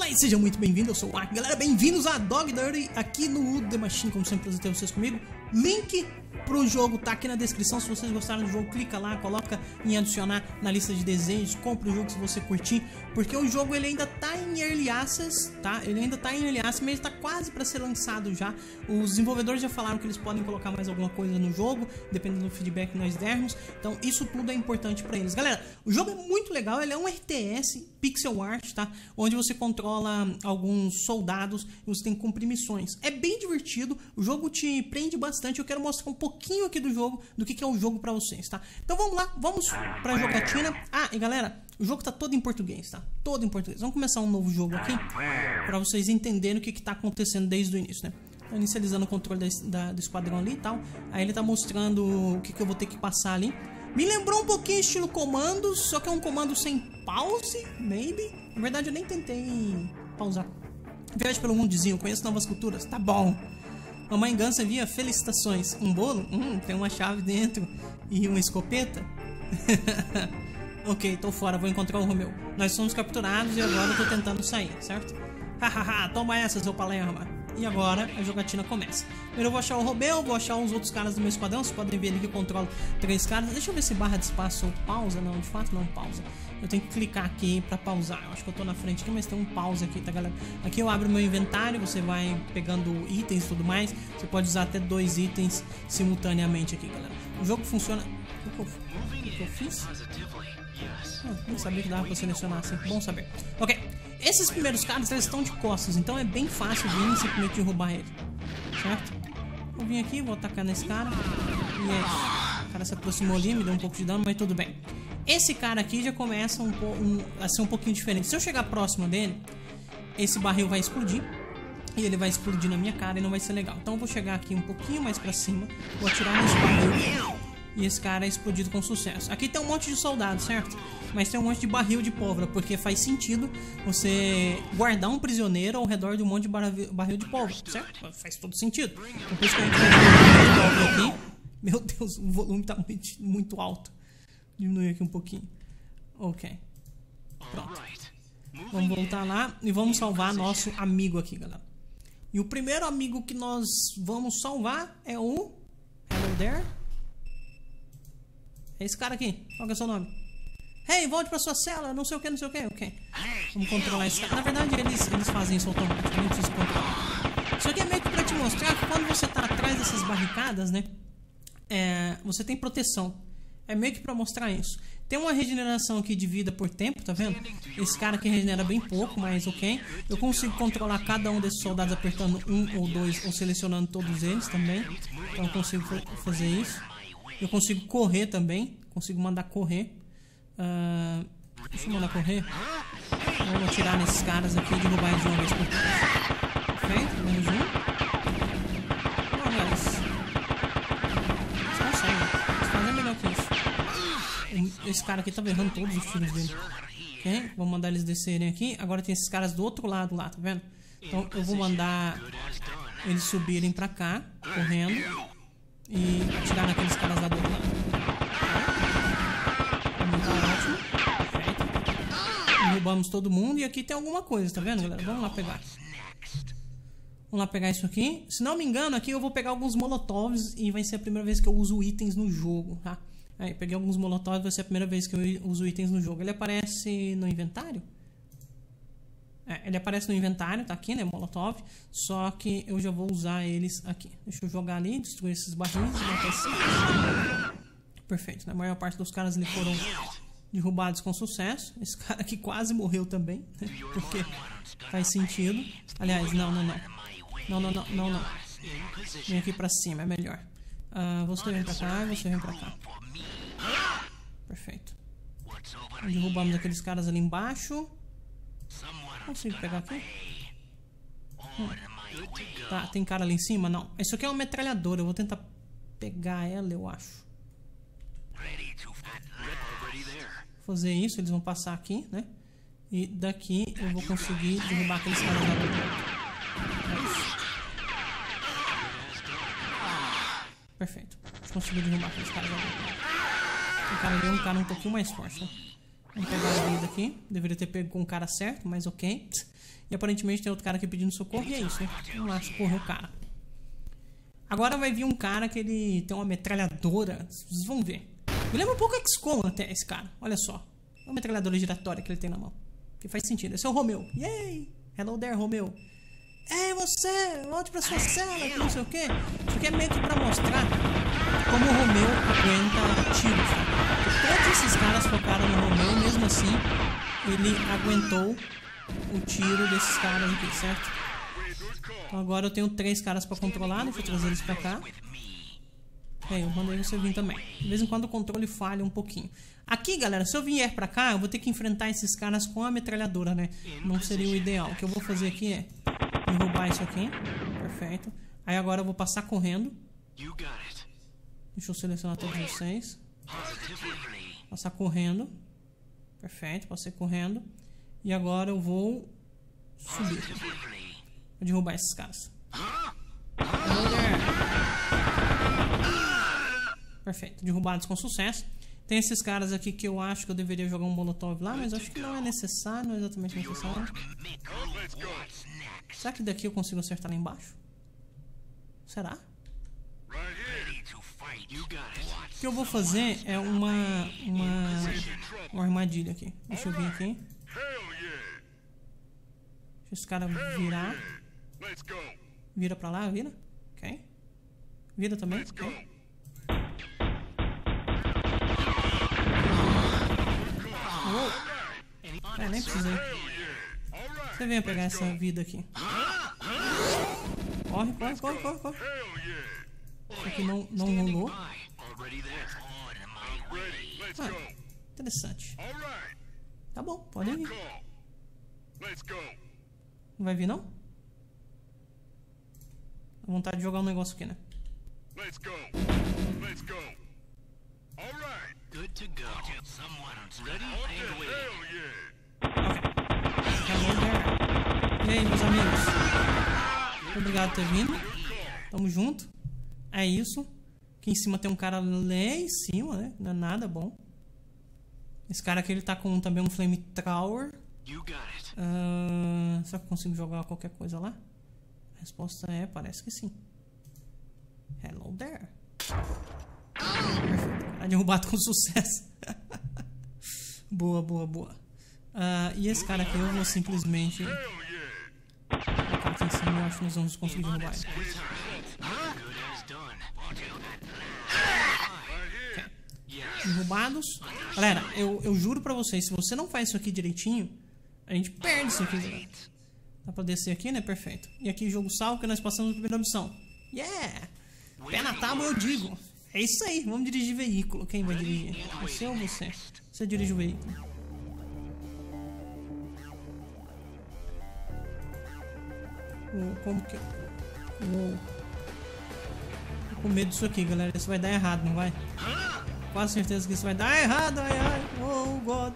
Olá e seja muito bem-vindo, eu sou o Ark. Galera, bem-vindos a Dog Dirty aqui no The Machine, como sempre prazer ter vocês comigo. Link pro jogo tá aqui na descrição, se vocês gostaram do jogo, clica lá, coloca em adicionar na lista de desejos, compre o jogo se você curtir, porque o jogo ele ainda tá em Early Access, tá? Ele ainda tá em Early Access, mas ele tá quase para ser lançado já. Os desenvolvedores já falaram que eles podem colocar mais alguma coisa no jogo, dependendo do feedback que nós dermos, então isso tudo é importante para eles. Galera, o jogo é muito legal, ele é um RTS pixel art, tá? Onde você controla alguns soldados e você tem que cumprir missões. É bem divertido, o jogo te prende bastante. Eu quero mostrar um pouquinho aqui do jogo, do que é o jogo pra vocês, tá? Então vamos lá, vamos pra jogatina. Ah, e galera, o jogo tá todo em português, tá? Todo em português. Vamos começar um novo jogo aqui, pra vocês entenderem o que tá acontecendo desde o início, né? Tô inicializando o controle do esquadrão ali e tal. Aí ele tá mostrando o que eu vou ter que passar ali. Me lembrou um pouquinho estilo comandos, só que é um comando sem pause, maybe. Na verdade eu nem tentei pausar. Viagem pelo mundozinho, conheço novas culturas, tá bom. Mamãe Gansa envia felicitações. Um bolo? Tem uma chave dentro. E uma escopeta? Ok, tô fora, vou encontrar o Romeu. Nós somos capturados e agora eu tô tentando sair, certo? Hahaha, toma essa, seu palerma. E agora a jogatina começa. Primeiro eu vou achar o Romeu, vou achar os outros caras do meu esquadrão. Vocês podem ver ali que eu controlo 3 caras. Deixa eu ver se barra de espaço pausa. Não, de fato não pausa. Eu tenho que clicar aqui pra pausar. Eu acho que eu tô na frente aqui, mas tem um pause aqui, tá, galera? Aqui eu abro meu inventário, você vai pegando itens e tudo mais. Você pode usar até 2 itens simultaneamente aqui, galera. O jogo funciona... O que eu fiz? Nem sabia que dava pra selecionar assim. Bom saber. Ok. Esses primeiros caras, eles estão de costas, então é bem fácil vir e simplesmente derrubar ele. Certo? Vou vir aqui, vou atacar nesse cara. E é isso. O cara se aproximou ali, me deu um pouco de dano, mas tudo bem. Esse cara aqui já começa a ser um pouquinho diferente. Se eu chegar próximo dele, esse barril vai explodir. E ele vai explodir na minha cara e não vai ser legal. Então eu vou chegar aqui um pouquinho mais pra cima. Vou atirar nesse barril. E esse cara é explodido com sucesso. Aqui tem um monte de soldados, certo? Mas tem um monte de barril de pólvora, porque faz sentido você guardar um prisioneiro ao redor de um monte de barril de pólvora, certo? Faz todo sentido. Então, por isso que a gente vai de pólvora aqui. Meu Deus, o volume tá muito alto. Diminuir aqui um pouquinho. Ok. Pronto. Vamos voltar lá e vamos salvar nosso amigo aqui, galera. E o primeiro amigo que nós vamos salvar é o... Hello there. É esse cara aqui. Qual que é o seu nome? Hey, volte pra sua cela, não sei o que, não sei o que. Ok. Vamos controlar esse cara. Na verdade, eles fazem isso automaticamente, preciso controlar. Isso aqui é meio que pra te mostrar que quando você tá atrás dessas barricadas, né? Você tem proteção. É meio que pra mostrar isso. Tem uma regeneração aqui de vida por tempo, tá vendo? Esse cara aqui regenera bem pouco, mas ok. Eu consigo controlar cada um desses soldados apertando 1 ou 2 ou selecionando todos eles também. Então eu consigo fazer isso. Eu consigo correr também. Consigo mandar correr. Deixa eu mandar correr. Vamos atirar nesses caras aqui e derrubar eles de uma vez por todas. Perfeito, menos um. Olha eles. Eles conseguem. Eles fazem melhor que isso. Esse cara aqui tá errando todos os tiros dele. Ok? Vou mandar eles descerem aqui. Agora tem esses caras do outro lado lá, tá vendo? Então eu vou mandar eles subirem pra cá, correndo. E atirar naqueles caras lá do outro lado. Derrubamos todo mundo. E aqui tem alguma coisa, tá vendo, galera? Vamos lá pegar. Vamos lá pegar isso aqui. Se não me engano, aqui eu vou pegar alguns molotovs. E vai ser a primeira vez que eu uso itens no jogo, tá? Aí, peguei alguns molotovs. Vai ser a primeira vez que eu uso itens no jogo. Ele aparece no inventário? Ele aparece no inventário, tá aqui, né, molotov. Só que eu já vou usar eles aqui. Deixa eu jogar ali, destruir esses barris. Perfeito, né? A maior parte dos caras ali foram derrubados com sucesso. Esse cara aqui quase morreu também, né? Porque faz sentido. Aliás, não. Vem aqui pra cima, é melhor. Você vem pra cá e você vem pra cá. Perfeito. Derrubamos aqueles caras ali embaixo. Consigo pegar aqui? Tá, tem cara ali em cima? Não. Isso aqui é uma metralhadora. Eu vou tentar pegar ela, eu acho. Vou fazer isso, eles vão passar aqui, né? E daqui eu vou conseguir derrubar aqueles caras lá dentro. Perfeito. Consegui derrubar aqueles caras lá dentro. O cara ali é um cara um pouquinho mais forte, né? Vamos pegar a vida aqui. Deveria ter pego com o cara certo, mas ok. E aparentemente tem outro cara aqui pedindo socorro. E é isso, né? Vamos lá socorrer o cara. Agora vai vir um cara que ele tem uma metralhadora. Vocês vão ver. Me lembra um pouco XCOM até esse cara. Olha só. Uma metralhadora giratória que ele tem na mão. Que faz sentido. Esse é o Romeu. Yay! Hello there, Romeu. Ei, você! Volte pra sua cela, que não sei o que. Isso aqui é meio que pra mostrar como o Romeu aguenta tiros, tá? Todos esses caras focaram no Romeu, mesmo assim, ele aguentou o tiro desses caras aqui, certo? Então agora eu tenho 3 caras pra controlar, deixa eu trazer eles pra cá. Eu mandei você vir também. De vez em quando o controle falha um pouquinho. Aqui, galera, se eu vier pra cá, eu vou ter que enfrentar esses caras com a metralhadora, né? Não seria o ideal. O que eu vou fazer aqui é derrubar isso aqui. Perfeito. Aí agora eu vou passar correndo. Deixa eu selecionar todos vocês. Passar correndo. Perfeito, passei correndo. E agora eu vou subir. Vou derrubar esses caras. Perfeito, derrubados com sucesso. Tem esses caras aqui que eu acho que eu deveria jogar um molotov lá, mas acho que não é necessário, não é exatamente necessário. Será que daqui eu consigo acertar lá embaixo? Será? O que eu vou fazer é uma armadilha aqui. Deixa eu vir aqui. Deixa esse cara virar. Vira pra lá, vira. Ok. Vira também, ok. Nem precisei. Você venha pegar essa vida aqui. Corre, corre, corre, corre, corre. Isso aqui não rolou. Interessante. Tá bom, pode vir. Não vai vir, não? Dá vontade de jogar um negócio aqui, né? Good to go. Someone's ready and waiting. E aí, meus amigos? Obrigado por ter vindo. Tamo junto. É isso. Aqui em cima tem um cara lá em cima, né? Não é nada bom. Esse cara aqui, ele tá com também um flamethrower. Será que eu consigo jogar qualquer coisa lá? A resposta é, parece que sim. Hello there. Perfeito. Tá derrubado com sucesso. Boa, boa, boa. E esse cara aqui eu vou simplesmente colocar aqui em cima. Eu acho que nós vamos conseguir derrubar ele. Okay. Derrubados. Galera, eu juro pra vocês, se você não faz isso aqui direitinho, a gente perde isso aqui, galera. Dá pra descer aqui, né? Perfeito. E aqui jogo salvo que nós passamos na primeira missão. Yeah! Pé na tábua eu digo. É isso aí, vamos dirigir veículo. Quem vai dirigir? Você ou você? Você dirige o veículo. Como que... Tô com medo disso aqui, galera. Isso vai dar errado, não vai? Quase certeza que isso vai dar errado. Ai, ai. Oh, God.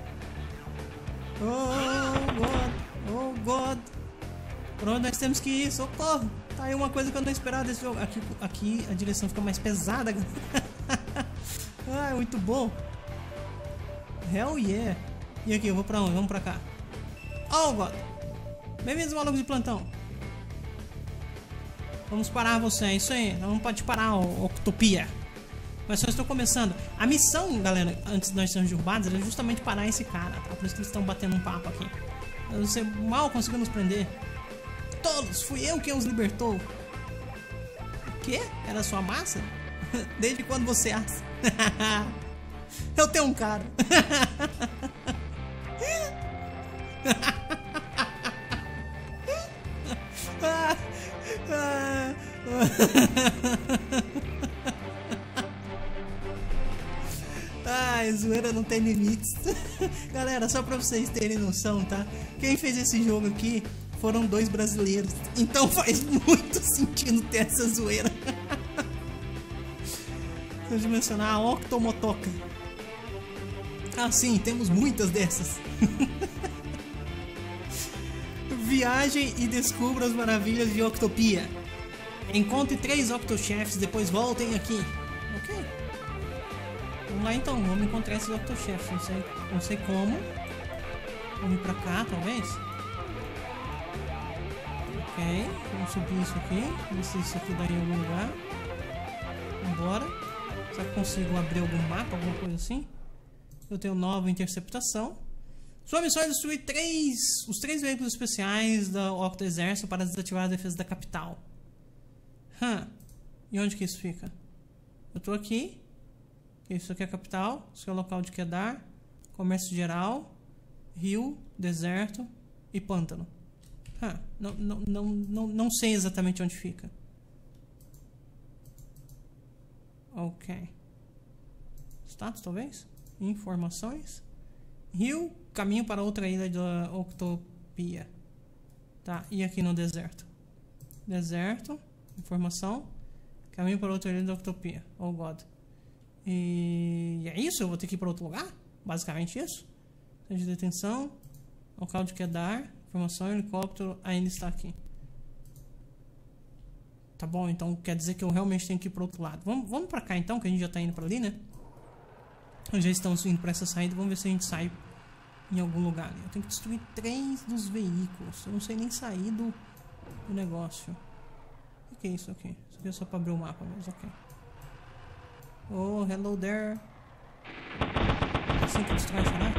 Oh, God. Oh, God. Por onde nós temos que ir? Socorro. Tá aí uma coisa que eu não esperava desse jogo. Aqui a direção fica mais pesada. Ah, muito bom. Hell yeah. E aqui, eu vou pra onde? Vamos pra cá. Oh, God. Bem-vindos, malucos de plantão. Vamos parar você, é isso aí. Não pode parar, Octopia. Mas só estou começando. A missão, galera, antes de nós sermos derrubados, era justamente parar esse cara, tá? Por isso que eles estão batendo um papo aqui. Você mal conseguiu nos prender. Todos, fui eu quem os libertou. O quê? Era sua massa? Desde quando você assa? Eu tenho um cara. Ai, zoeira não tem limites. Galera, só pra vocês terem noção, tá? Quem fez esse jogo aqui foram 2 brasileiros. Então faz muito sentido ter essa zoeira. Deixa eu mencionar a Octomotoca. Ah, sim, temos muitas dessas. Viagem e descubra as maravilhas de Octopia. Encontre 3 Octochefs, depois voltem aqui. Ok. Vamos lá então, vamos encontrar esses Octochefs. Não sei como. Vamos ir pra cá, talvez. Ok, vamos subir isso aqui. Ver se isso aqui dá em algum lugar. Vambora. Será que consigo abrir algum mapa, alguma coisa assim? Eu tenho nova interceptação. Sua missão é destruir os três veículos especiais da Octo Exército para desativar a defesa da capital. E onde que isso fica? Eu tô aqui. Isso aqui é a capital. Isso aqui é o local de Kedar. Comércio geral. Rio, deserto e pântano. Não sei exatamente onde fica. Ok. Status, talvez? Informações. Rio, caminho para outra ilha da Octopia. Tá, e aqui no deserto? Deserto, informação. Caminho para outra ilha da Octopia. Oh God. E é isso? Eu vou ter que ir para outro lugar? Basicamente isso. Centro de detenção. Local de Kedar. Informação, helicóptero ainda está aqui. Tá bom, então quer dizer que eu realmente tenho que ir para outro lado. Vamos para cá então, que a gente já tá indo para ali, né? Já estamos indo para essa saída. Vamos ver se a gente sai em algum lugar ali. Eu tenho que destruir 3 dos veículos. Eu não sei nem sair do negócio. O que é isso aqui? Isso aqui é só para abrir o mapa mesmo, ok. Oh, hello there. Assim que destrói, será?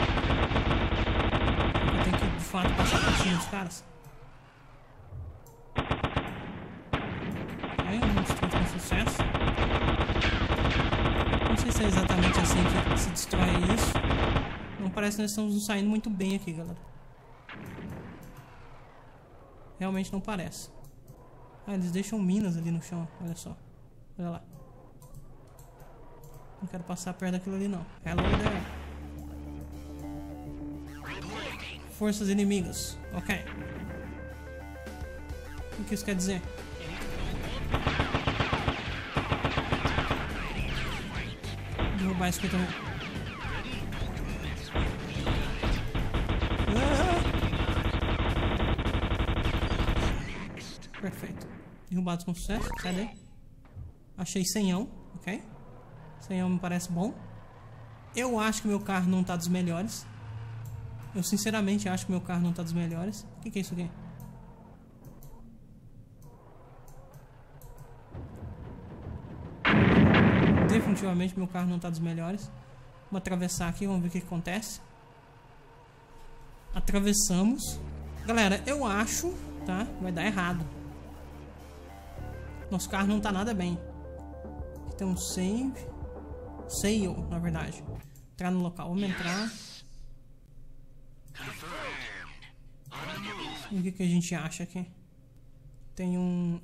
Eu tenho que de fato passar por cima dos caras. Ok, vamos destruir com sucesso. Não sei se é exatamente assim que se destrói isso. Não parece que nós estamos saindo muito bem aqui, galera. Realmente não parece. Eles deixam minas ali no chão. Olha só. Olha lá. Não quero passar perto daquilo ali, não. Hello there. Forças inimigas. Ok. O que isso quer dizer? Derrubar isso aqui também. Perfeito. Derrubados com sucesso. Sai daí. Achei 100ão. Ok. 100ão me parece bom. Eu acho que meu carro não tá dos melhores. Eu sinceramente acho que meu carro não tá dos melhores. O que é isso aqui? Definitivamente meu carro não tá dos melhores. Vamos atravessar aqui, vamos ver o que acontece. Atravessamos. Galera, eu acho, tá? Vai dar errado. Nosso carro não tá nada bem. Aqui tem um save. Sale, na verdade. Entrar no local, vamos entrar. E o que a gente acha aqui? Tem um...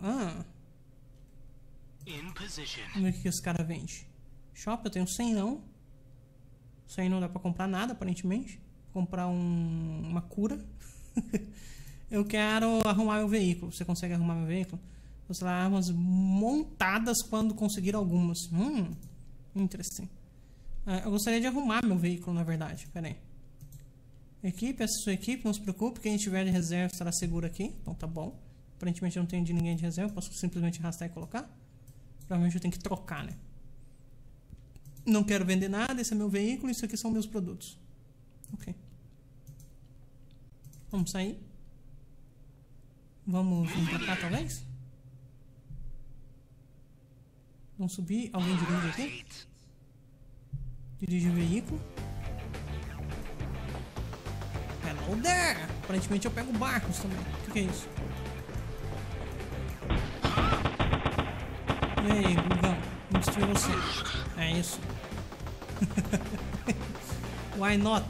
vamos ver o que esse cara vende. Shop, eu tenho 100 não. 100 não dá pra comprar nada, aparentemente. Vou comprar uma cura. Eu quero arrumar meu veículo. Você consegue arrumar meu veículo? Você lá, armas montadas quando conseguir algumas. Interessante. Eu gostaria de arrumar meu veículo, na verdade. Pera aí. Equipe, essa é a sua equipe. Não se preocupe. Quem tiver de reserva estará seguro aqui. Então tá bom. Aparentemente eu não tenho de ninguém de reserva. Posso simplesmente arrastar e colocar. Provavelmente eu tenho que trocar, né? Não quero vender nada. Esse é meu veículo. Isso aqui são meus produtos. Ok. Vamos sair. Vamos vir pra cá, talvez? Vamos subir. Alguém dirige aqui? Dirige o veículo. Hello there! Aparentemente eu pego barcos também. O que é isso? E aí, Gugão? Vamos destruir você. É isso. Why not?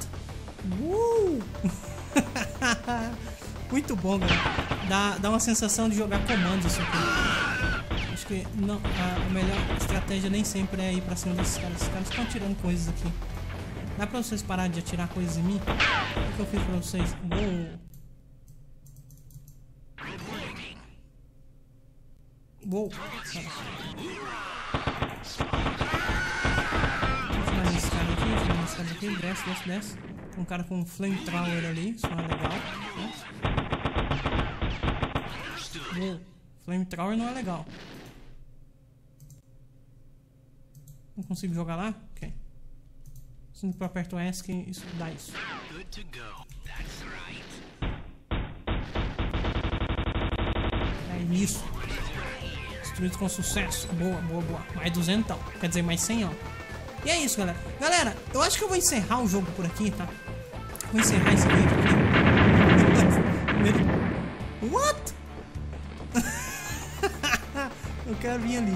Muito bom, galera. Dá uma sensação de jogar comandos isso aqui. Acho que não, a melhor estratégia nem sempre é ir pra cima desses caras. Esses caras estão atirando coisas aqui. Dá pra vocês pararem de atirar coisas em mim? O que eu fiz pra vocês? Uou! Vamos esse cara aqui, desce. Tem um cara com um flamethrower ali, isso não é legal. Uou! Flamethrower não é legal. Não consigo jogar lá? Ok. Sempre que eu aperto S que isso dá isso. Isso. Destruído com sucesso. Boa, boa, boa. Mais 200, quer dizer, mais 100, ó. E é isso, galera. Galera, eu acho que eu vou encerrar o jogo por aqui, tá? Vou encerrar esse vídeo aqui. What? Eu quero vir ali.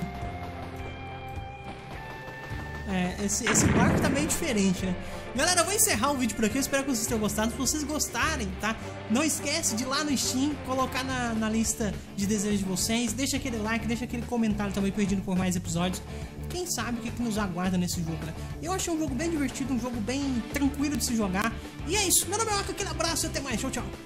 Esse barco tá meio diferente, né? Galera, eu vou encerrar o vídeo por aqui. Eu espero que vocês tenham gostado. Se vocês gostarem, tá? Não esquece de ir lá no Steam, colocar na lista de desejos de vocês. Deixa aquele like, deixa aquele comentário também pedindo por mais episódios. Quem sabe o que nos aguarda nesse jogo, né? Eu achei um jogo bem divertido, um jogo bem tranquilo de se jogar. E é isso. Meu nome é Marco, aquele abraço e até mais. Tchau, tchau.